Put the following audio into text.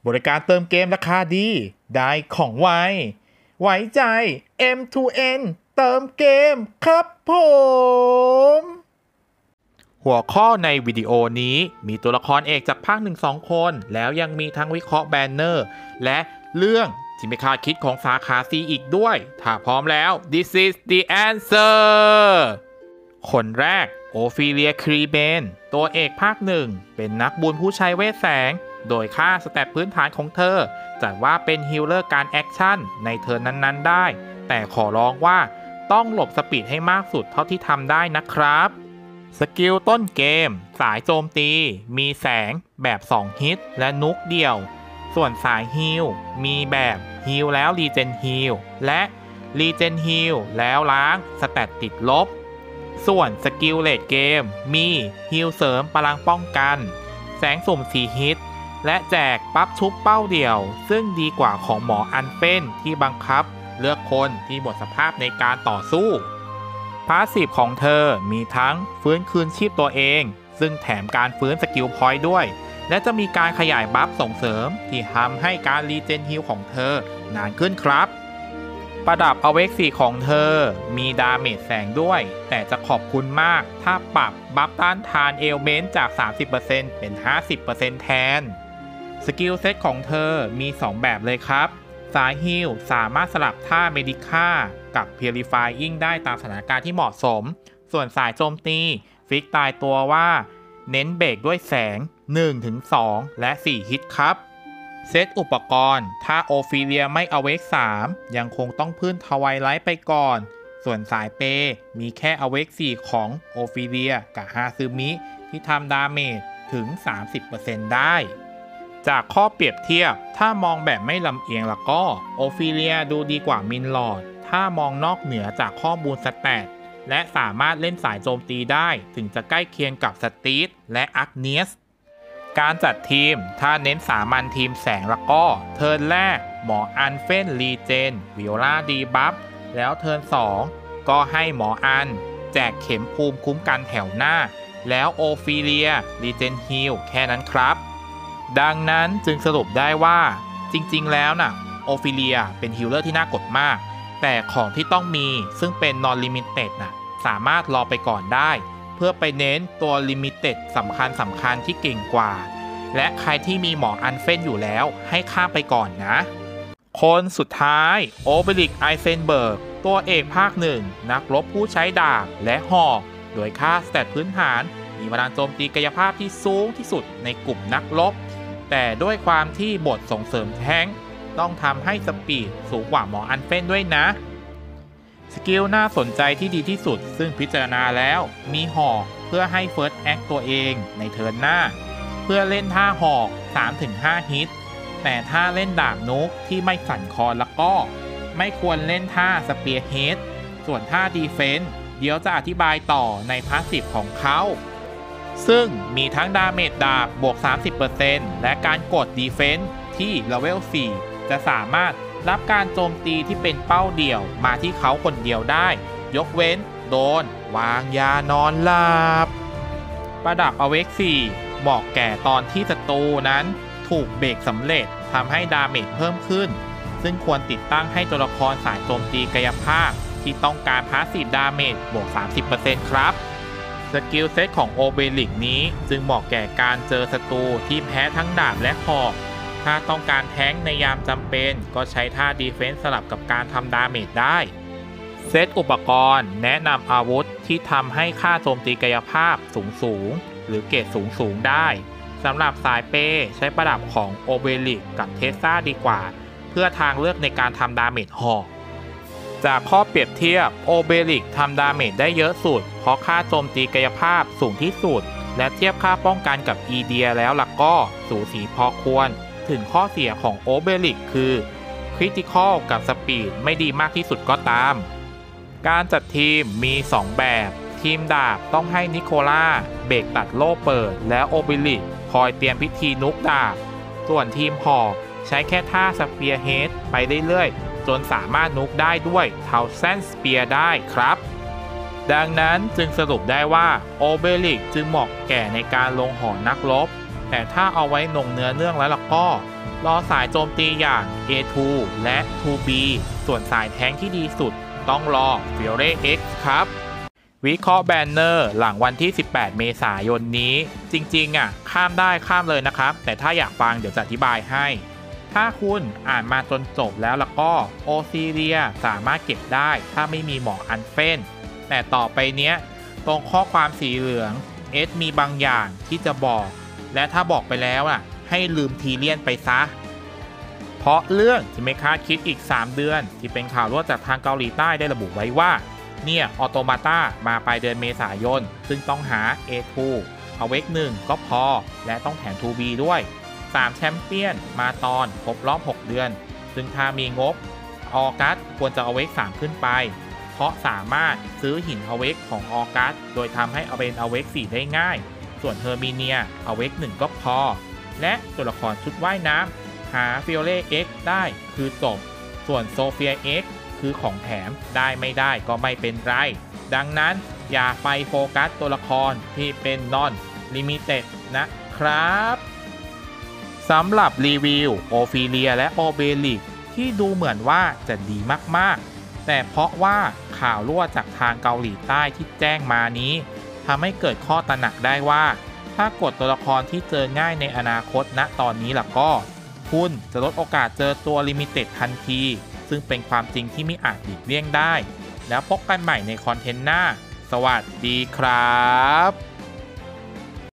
บริการเติมเกมราคาดีได้ของไวไว้ใจ M2N เติมเกมครับผมหัวข้อในวิดีโอนี้มีตัวละครเอกจากภาค 1-2 คนแล้วยังมีทั้งวิเคราะห์แบนเนอร์และเรื่องที่ไม่คาดคิดของสาขา C อีกด้วยถ้าพร้อมแล้ว This is the answer คนแรกโอฟิเลีย ครีเบนตัวเอกภาค 1เป็นนักบุญผู้ใช้เวทแสงโดยค่าสแตทพื้นฐานของเธอจัดว่าเป็นฮีลเลอร์การแอคชั่นในเทิร์นนั้นๆได้แต่ขอร้องว่าต้องหลบสปีดให้มากสุดเท่าที่ทำได้นะครับสกิลต้นเกมสายโจมตีมีแสงแบบ2ฮิตและนุกเดี่ยวส่วนสายฮีลมีแบบฮีลแล้วรีเจนฮีลและรีเจนฮีลแล้วล้างสแตทติดลบส่วนสกิลเลดเกมมีฮีลเสริมพลังป้องกันแสงสุ่ม4ฮิตและแจกปั๊บชุบเป้าเดี่ยวซึ่งดีกว่าของหมออันเฟนที่บังคับเลือกคนที่หมดสภาพในการต่อสู้พาสซีฟของเธอมีทั้งฟื้นคืนชีพตัวเองซึ่งแถมการฟื้นสกิลพอยต์ด้วยและจะมีการขยายบัฟส่งเสริมที่ทำให้การรีเจนฮีลของเธอนานขึ้นครับประดับอเวก4ของเธอมีดาเมจแสงด้วยแต่จะขอบคุณมากถ้าปรับบัฟต้านทานเอลเมนต์จาก 30% เป็น 50% แทนสกิลเซตของเธอมี2แบบเลยครับสายฮีลสามารถสลับท่าเมดิค่ากับ Purifying ได้ตามสถานการณ์ที่เหมาะสมส่วนสายโจมตีฟิกตายตัวว่าเน้นเบรกด้วยแสง 1-2 และ 4 ฮิตครับเซตอุปกรณ์ถ้าโอฟิเลียไม่อเวก3ยังคงต้องพึ่งทวายไลท์ไปก่อนส่วนสายเปมีแค่อเวก4ของโอฟิเลียกับฮาซึมิที่ทำดาเมจถึง 30% ได้จากข้อเปรียบเทียบถ้ามองแบบไม่ลำเอียงแล้วก็โอฟิเลียดูดีกว่ามินลอดถ้ามองนอกเหนือจากข้อมูลสแตทและสามารถเล่นสายโจมตีได้ถึงจะใกล้เคียงกับสตีทและอักเนียสการจัดทีมถ้าเน้นสามัญทีมแสงแล้วก็เทิร์นแรกหมออันเฟนรีเจนวิโอลาดีบัฟแล้วเทิร์น2ก็ให้หมออันแจกเข็มภูมิคุ้มกันแถวหน้าแล้วโอฟิเลียรีเจนฮีลแค่นั้นครับดังนั้นจึงสรุปได้ว่าจริงๆแล้วน่ะโอฟิเลียเป็นฮีลเลอร์ที่น่ากดมากแต่ของที่ต้องมีซึ่งเป็นนอนลิมิเต็ดน่ะสามารถรอไปก่อนได้เพื่อไปเน้นตัวลิมิเต็ดสำคัญที่เก่งกว่าและใครที่มีหมออันเฟนอยู่แล้วให้ข้ามไปก่อนนะคนสุดท้ายโอเบริกไอเซนเบิร์กตัวเอกภาค 1นักรบผู้ใช้ดาบและหอกโดยค่าสแตทพื้นฐานมีพลังโจมตีกายภาพที่สูงที่สุดในกลุ่มนักรบแต่ด้วยความที่บทส่งเสริมแท้งต้องทำให้สปีดสูงกว่าหมออันเฟนด้วยนะสกิลน่าสนใจที่ดีที่สุดซึ่งพิจารณาแล้วมีหอกเพื่อให้เฟิร์สแอคตัวเองในเทิร์นหน้าเพื่อเล่นท่าหอก 3-5 ฮิตแต่ถ้าเล่นดาบนุกที่ไม่สั่นคอแล้วก็ไม่ควรเล่นท่าสเปียร์เฮดส่วนท่าดีเฟนส์เดี๋ยวจะอธิบายต่อในพาสซีฟของเขาซึ่งมีทั้งดาเมจดาบบวก 30% และการกดดีเฟนส์ที่เลเวล 4 จะสามารถรับการโจมตีที่เป็นเป้าเดี่ยวมาที่เขาคนเดียวได้ยกเว้นโดนวางยานอนหลับประดับอเวก4เหมาะแก่ตอนที่ศัตรูนั้นถูกเบรกสำเร็จทำให้ดาเมจเพิ่มขึ้นซึ่งควรติดตั้งให้ตัวละครสายโจมตีกายภาพที่ต้องการพาสซีฟดาเมจบวก 30% ครับสกิลเซตของโอเบลิกนี้จึงเหมาะแก่การเจอศัตรูที่แพ้ทั้งดาบและหอกถ้าต้องการแท้งในยามจำเป็นก็ใช้ท่าดีเฟนส์สลับกับการทำดาเมจได้เซตอุปกรณ์แนะนำอาวุธที่ทำให้ค่าโจมตีกายภาพสูงหรือเกรดสูงได้สำหรับสายเปใช้ประดับของโอเบลิกกับเทสซาดีกว่าเพื่อทางเลือกในการทำดาเมจหอกจากข้อเปรียบเทียบโอเบลิกทำดาเมจได้เยอะสุดเพราะค่าโจมตีกายภาพสูงที่สุดและเทียบค่าป้องกันกับอีเดียแล้วล่ะก็สูสีพอควรถึงข้อเสียของโอเบลิกคือคริติคอลกับสปีดไม่ดีมากที่สุดก็ตามการจัดทีมมี2แบบทีมดาบต้องให้นิโคล่าเบรกตัดโล่เปิดแล้วโอเบลิกคอยเตรียมพิธีนุกดาบส่วนทีมหอกใช้แค่ท่าสเปียร์เฮดไปเรื่อยๆจนสามารถนุกได้ด้วยเทาเซนสเปียร์ได้ครับดังนั้นจึงสรุปได้ว่าโอเบลิกจึงเหมาะแก่ในการลงหอนักรบแต่ถ้าเอาไว้ลงเนื้อเรื่องแล้วล่ะก็รอสายโจมตีอย่าง A2 และ 2B ส่วนสายแท้งที่ดีสุดต้องรอ Fury X ครับวิเคราะห์แบนเนอร์หลังวันที่ 18 เมษายนนี้จริงๆข้ามได้ข้ามเลยนะครับแต่ถ้าอยากฟังเดี๋ยวจะอธิบายให้ถ้าคุณอ่านมาจนจบแล้วก็โอซิเลียสามารถเก็บได้ถ้าไม่มีหมออันเฟนแต่ต่อไปเนี้ยตรงข้อความสีเหลืองเอสมีบางอย่างที่จะบอกและถ้าบอกไปแล้วให้ลืมทีเลียนไปซะเพราะเรื่องที่ไม่คาดคิดอีก3เดือนที่เป็นข่าวรั่วจากทางเกาหลีใต้ได้ระบุไว้ว่าเนี่ยออโตมาตามาปลายเดือนเมษายนซึ่งต้องหา A2 เอาเวก1ก็พอและต้องแถม 2B ด้วย3แชมเปี้ยนมาตอนครบรอบ6เดือนซึ่งถ้ามีงบออกัสควรจะเอาเวก3ขึ้นไปเพราะสามารถซื้อหินเอาเวกของออกัสโดยทำให้เอาเป็นเอาเวก4ได้ง่ายส่วนเฮอร์มิเนียเอาเวก1ก็พอและตัวละครชุดว่ายน้ำหาฟิโอเล่ X ได้คือจบส่วนโซเฟีย X คือของแถมได้ไม่ได้ก็ไม่เป็นไรดังนั้นอย่าไปโฟกัสตัวละครที่เป็นนอนลิมิเต็ดนะครับสำหรับรีวิวโอฟิเลียและโอเบลิกที่ดูเหมือนว่าจะดีมากๆแต่เพราะว่าข่าวรั่วจากทางเกาหลีใต้ที่แจ้งมานี้ทำให้เกิดข้อตระหนักได้ว่าถ้ากดตัวละครที่เจอง่ายในอนาคตณตอนนี้ล่ะก็คุณจะลดโอกาสเจอตัวลิมิเต็ดทันทีซึ่งเป็นความจริงที่ไม่อาจหลีกเลี่ยงได้แล้วพบกันใหม่ในคอนเทนต์หน้าสวัสดีครับ